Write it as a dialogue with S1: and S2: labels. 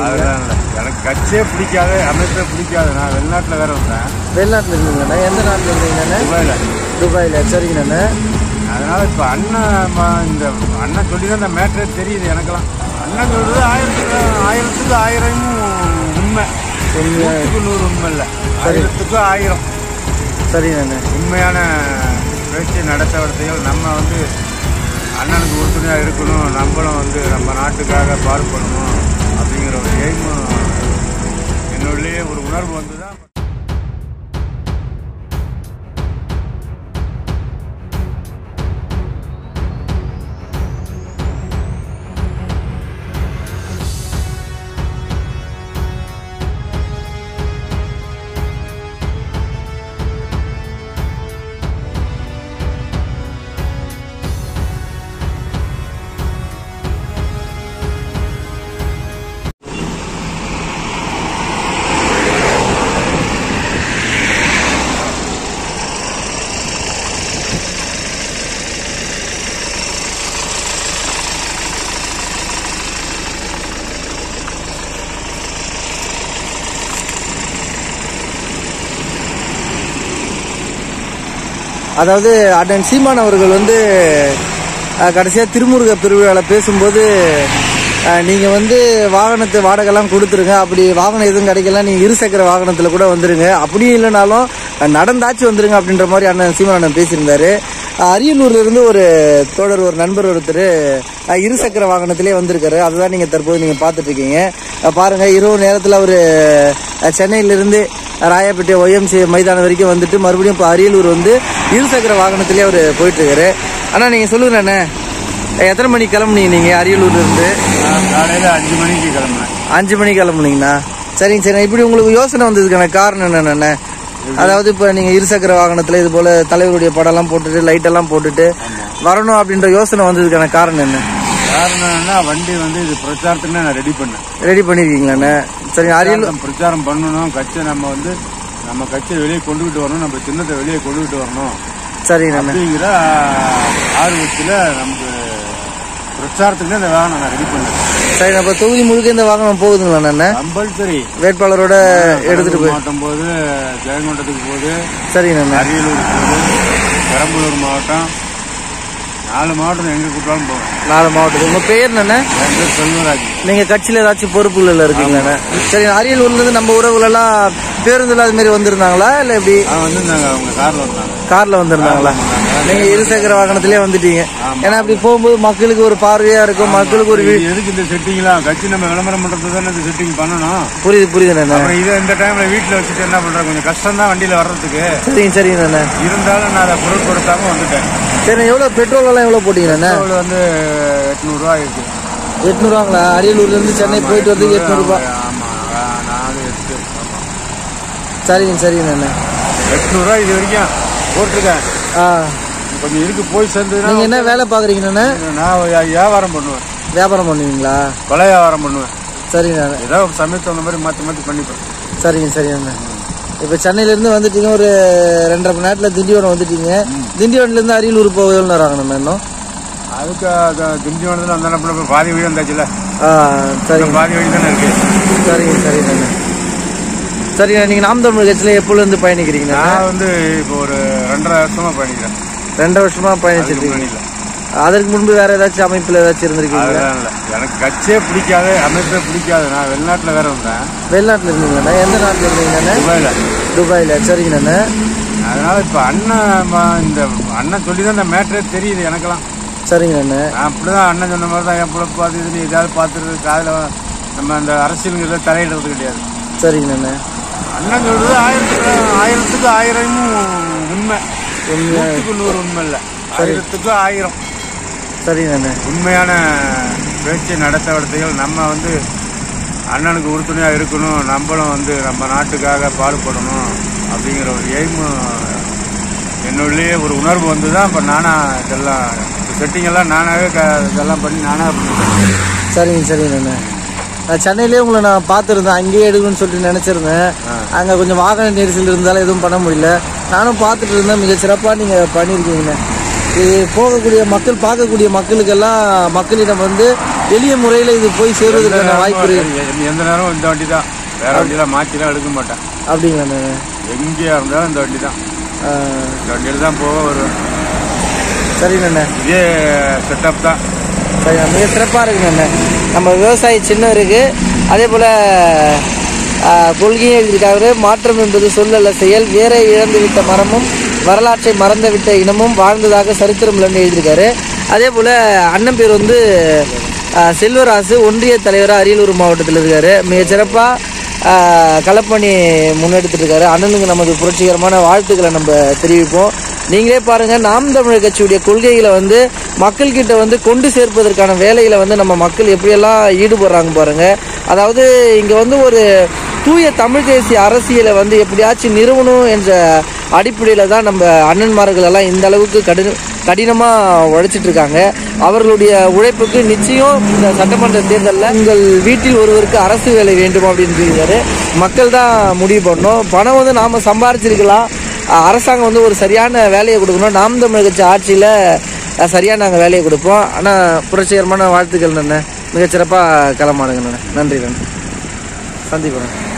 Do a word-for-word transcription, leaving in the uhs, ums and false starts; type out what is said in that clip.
S1: இருக்கீங்க?
S2: எனக்கு கட்சியே பிடிக்காது, அமைப்பே பிடிக்காது. நான் வெளிநாட்டில் வேற வந்தேன்.
S1: வெளிநாட்டில் இருக்கீங்கண்ணா? எந்த நாட்டில் இருக்கீங்கண்ணா?
S2: துபாயில்.
S1: துபாயில். சரிங்கண்ணா.
S2: அதனால இப்போ அண்ணன் இந்த அண்ணன் சொல்லி தான் இந்த மேட்டரே தெரியுது எனக்கெல்லாம். அண்ணன் சொல்றது ஆயிரத்துக்கு ஆயிரத்துக்கு ஆயிரமும் உண்மை, நூற்றுக்கு நூறு உண்மை இல்லை, ஆயிரத்துக்கு ஆயிரம்.
S1: சரிங்கண்ணா.
S2: உண்மையான பேச்சு நடத்தவர்த்தைகள் நம்ம வந்து அண்ணனுக்கு உறுதுணையாக இருக்கணும், நம்மளும் வந்து நம்ம நாட்டுக்காக பாடுபடணும் அப்படிங்கிற ஒரு எய்ம் என்னுள்ளே ஒரு உணர்வு வந்து தான்.
S1: அதாவது அண்ணன் சீமான் அவர்கள் வந்து கடைசியாக திருமுருக பெருவிழாவில் பேசும்போது நீங்கள் வந்து வாகனத்தை வாடகைலாம் கொடுத்துருங்க, அப்படி வாகனம் எதுவும் கிடைக்கலாம் நீங்கள் இருசக்கர வாகனத்தில் கூட வந்துருங்க, அப்படியும் இல்லைனாலும் நடந்தாச்சு வந்துருங்க அப்படின்ற மாதிரி அண்ணன் சீமான் அண்ணன் பேசியிருந்தாரு. அரியலூர்ல இருந்து ஒரு தோழர், ஒரு நண்பர் ஒருத்தர் இருசக்கர வாகனத்திலே வந்திருக்காரு. அதுதான் நீங்கள் தற்போது நீங்கள் பார்த்துட்டு இருக்கீங்க. பாருங்க, இரவு நேரத்தில் அவர் சென்னையிலிருந்து ராயப்பேட்டை ஒய்எம்சி மைதானம் வரைக்கும் வந்துட்டு மறுபடியும் இப்போ அரியலூர் வந்து இருசக்கர வாகனத்திலே அவர் போயிட்டு இருக்காரு. அண்ணா நீங்கள் சொல்லுங்க அண்ணே, எத்தனை மணிக்கு கிளம்புனீங்க நீங்கள் அரியலூர்ல இருந்து?
S2: காலையில் அஞ்சு மணிக்கு கிளம்புனேன்.
S1: அஞ்சு மணிக்கு கிளம்புனீங்கண்ணா? சரிங்க சரி. இப்படி உங்களுக்கு யோசனை வந்ததுக்கான காரணம் என்னென்ன? அதாவது இப்போ நீங்கள் இருசக்கர வாகனத்தில் இது போல தலைவருடைய படம்லாம் போட்டுட்டு லைட்டெல்லாம் போட்டுட்டு வரணும் அப்படின்ற யோசனை வந்ததுக்கான காரணம் என்ன?
S2: காரணம்னா வண்டி வந்து இது பிரச்சாரத்துக்கு நான் ரெடி பண்ணேன்.
S1: ரெடி பண்ணிருக்கீங்களாண்ணே? சரி. அரியலூர்
S2: பிரச்சாரம் பண்ணணும், கட்சியை நம்ம வந்து நம்ம கட்சியை வெளியே கொண்டுகிட்டு வரணும், நம்ம சின்னத்தை வெளியே கொண்டுகிட்டு வரணும்.
S1: சரிங்க.
S2: அப்படிங்கிற ஆர்வத்தில் நமக்கு பிரச்சாரத்துக்கு இந்த வாகனம் நான் ரெடி பண்ணேன்.
S1: சரி. அப்ப தொகுதி முழுக்க இந்த வாகனம் போகுதுங்களா?
S2: கம்பல்சரி
S1: வேட்பாளரோட எடுத்துட்டு போய்
S2: மாவட்டம் போகுது, ஜெயங்கொண்டத்துக்கு போகுது.
S1: சரிங்க.
S2: அரியலூர் போகுது, பெரம்பலூர் மாவட்டம், நாலு மாவட்டம் எங்க கூட்டாலும் போகும்.
S1: நாலு மாவட்டத்துக்கு. உங்க பேர் என்ன?
S2: செல்வராஜ்.
S1: நீங்க கட்சியில ஏதாச்சும் பொறுப்புல இருக்கீங்களா? சரி. அரியலூர்ல இருந்து நம்ம உறவுல எல்லாம் பேருந்துல அது மாதிரி வந்திருந்தாங்களா இல்ல எப்படி?
S2: வந்திருந்தாங்க, அவங்க கார்ல வந்தாங்க.
S1: கார்ல வந்திருந்தாங்களா? நீங்க இருசக்கர வாகனத்திலே வந்துட்டீங்க. ஏன்னா அப்படி போகும்போது மக்களுக்கு ஒரு பார்வையா இருக்கும், மக்களுக்கு ஒரு
S2: எதுக்கு இந்த செட்டிங்லாம் கட்சி நம்ம விளம்பரம் பண்றது தானே இந்த செட்டிங் பண்ணணும்.
S1: புரியுது புரியுது.
S2: இது இந்த டைம்ல வீட்டுல வச்சுட்டு என்ன பண்றேன், கொஞ்சம் கஷ்டம் தான் வண்டியில வர்றதுக்கு.
S1: சரிங்க சரிங்க.
S2: இருந்தாலும் நான் அதை பொருட்படுத்தாம வந்துட்டேன்.
S1: சரி. எவ்வளவு பெட்ரோல் எல்லாம் எவ்வளவு போட்டீங்கண்ணா?
S2: பெட்ரோல் வந்து எட்நூறு ரூபாய் இருக்கு.
S1: எட்நூறு ரூபாங்களா? அரியலூர்ல இருந்து சென்னை போயிட்டு வந்து எட்நூறு ரூபாய்.
S2: ஆமா, நாலு எட்டு.
S1: சரிங்க சரிங்க.
S2: எட்நூறு ரூபாய் இது வரைக்கும் போட்டிருக்கேன். கொஞ்சம் இருக்கு போய் சேர்ந்து.
S1: நீங்க என்ன வேலை பாக்குறீங்கண்ணா?
S2: நான் வியாபாரம் பண்ணுவேன்.
S1: வியாபாரம் பண்ணுவீங்களா?
S2: பழைய வியாபாரம் பண்ணுவேன்.
S1: சரிங்க.
S2: ஏதாவது சமயத்து அந்த மாதிரி மாத்தி மாத்தி பண்ணிப்பேன்.
S1: சரிங்க சரிங்க. இப்ப சென்னையில இருந்து வந்துட்டீங்க, ஒரு ரெண்டரை மணி நேரத்துல திண்டிவனம் வந்துட்டீங்க. திண்டிவனத்துல இருந்து அரியலூர் போக எவ்வளவு நேரம் ஆகணும் இன்னும்?
S2: அதுக்கு திண்டிவனத்துல அந்த பாதி வழி வந்தாச்சுல.
S1: சரிங்க.
S2: பாதி வழி தானே இருக்கு.
S1: சரிங்க சரிங்க. சரிங்க. நீங்க நாம் தமிழ் கட்சியில எப்போல இருந்து பயணிக்கிறீங்க?
S2: நான் வந்து இப்போ ஒரு ரெண்டரை வருஷமா பயணிக்கிறேன்.
S1: ரெண்டரை வருஷமா பயணிச்சிருக்கீங்க. அதற்கு முன்பு வேற ஏதாச்சும் அமைப்புல ஏதாச்சும் இருந்திருக்கீங்க?
S2: எனக்கு கட்சியே பிடிக்காது, அமைப்பே பிடிக்காது. நான் வெளிநாட்டுல வேற வந்தேன்.
S1: வெளிநாட்டுல இருந்தீங்கண்ணா? எந்த நாட்டுல இருந்தீங்கண்ணா?
S2: துபாயில.
S1: துபாயில. சரிங்கண்ணா.
S2: அதனால இப்ப அண்ணன் இந்த அண்ணன் சொல்லி தான் இந்த மேட்டரே தெரியுது எனக்கெல்லாம்.
S1: சரிங்கண்ணா.
S2: நான் அப்படிதான் அண்ணன் சொன்ன மாதிரி தான் என் பிள்ளை பார்த்து இது ஏதாவது பார்த்துருது. காதுல நம்ம அந்த அரசியலுங்கிறத தலையிடுறது கிடையாது.
S1: சரிங்கண்ணா.
S2: அண்ணன் சொல்றது ஆயிரத்துக்கு ஆயிரத்துக்கு ஆயிரமும் உண்மை, நூற்றுக்கு நூறு உண்மை இல்லை, ஆயிரத்துக்கு ஆயிரம்.
S1: சரிங்கண்ணா.
S2: உண்மையான பேச்சு நடத்தவர்த்தைகள் நம்ம வந்து அண்ணனுக்கு உறுதுணையாக இருக்கணும், நம்மளும் வந்து நம்ம நாட்டுக்காக பாடுபடணும் அப்படிங்கிற ஒரு எய்ம் என்னுள்ளே ஒரு உணர்வு வந்து தான் இப்போ நானா இதெல்லாம் செட்டிங் எல்லாம் நானாவே இதெல்லாம் பண்ணி நானாக பண்ணிட்டேன்.
S1: சரிங்க சரிங்கண்ணா. நான் சென்னையிலேயே உங்களை நான் பார்த்துருந்தேன், அங்கேயே எடுக்கணும்னு சொல்லிட்டு நினச்சிருந்தேன். அங்கே கொஞ்சம் வாகன நெரிசல் இருந்தாலும் எதுவும் பண்ண முடியல. நானும் பார்த்துட்டு இருந்தேன். மிக சிறப்பாக நீங்கள் பண்ணியிருக்கீங்கண்ணே. போகக்கூடிய மக்கள், பார்க்கக்கூடிய மக்களுக்கெல்லாம் மக்களிடம் வந்து எளிய முறையில் இது போய் சேருவதற்கான வாய்ப்பு இருக்கு.
S2: எந்த- எந்த நேரம் இந்த வண்டி தான், வேற வண்டியெல்லாம் மாற்றிலாம் எடுக்க மாட்டேன்.
S1: அப்படிங்களாண்ணே.
S2: எங்கேயா இருந்தாலும் இந்த வண்டி தான்,
S1: ஆ,
S2: இந்த வண்டியில் தான் போக வருவேன்.
S1: சரிங்கண்ணே.
S2: இதே செட்டப் தான்.
S1: சரி, மிக சிறப்பாக இருக்குங்கண்ணே. நம்ம விவசாயி சின்னம் இருக்கு, அதே போல் கொள்கையும் எழுதியிருக்காரு. மாற்றம் என்பது சொல்லல்ல செயல், வேரை இழந்து விட்ட மரமும் வரலாற்றை மறந்து விட்ட இனமும் வாழ்ந்ததாக சரித்திரம் இல்லைன்னு எழுதியிருக்காரு. அதே போல் அண்ணன் பேர் வந்து ஆஹ், செல்வராசு, ஒன்றிய தலைவராக அரியலூர் மாவட்டத்தில் இருக்காரு. மிக சிறப்பாக களப்பணி முன்னெடுத்துட்டு இருக்காரு. அண்ணனுக்கு நமது புரட்சிகரமான வாழ்த்துக்களை நம்ம தெரிவிப்போம். நீங்களே பாருங்க, நாம் தமிழர் கட்சியுடைய கொள்கைகளை வந்து மக்கள்கிட்ட வந்து கொண்டு சேர்ப்பதற்கான வேலையில வந்து நம்ம மக்கள் எப்படியெல்லாம் ஈடுபடுறாங்க பாருங்க. அதாவது இங்க வந்து ஒரு தூய தமிழ் தேசிய அரசியலை வந்து எப்படியாச்சும் நிறுவனம் என்ற அடிப்படையில தான் நம்ம அண்ணன்மார்கள் எல்லாம் இந்த அளவுக்கு கடின கடினமா உழைச்சிட்டு இருக்காங்க. அவர்களுடைய உழைப்புக்கு நிச்சயம் இந்த சட்டமன்ற தேர்தலில் உங்கள் வீட்டில் ஒருவருக்கு அரசு வேலை வேண்டும் அப்படின்னு சொல்லியிருக்காரு. மக்கள் தான் முடிவு பண்ணணும். பணம் வந்து நாம சம்பாரிச்சிருக்கலாம், அரசாங்கம் வந்து ஒரு சரியான வேலையை கொடுக்கணும். நாம் தமிழர் கட்சி ஆட்சியில் சரியாக நாங்கள் வேலையை கொடுப்போம். ஆனால் புரட்சிகரமான வாழ்த்துக்கள் நண்ணே, மிகச்சிறப்பாக களமாடுங்க நண்ணே. நன்றி நன்றி, சந்திப்போம்.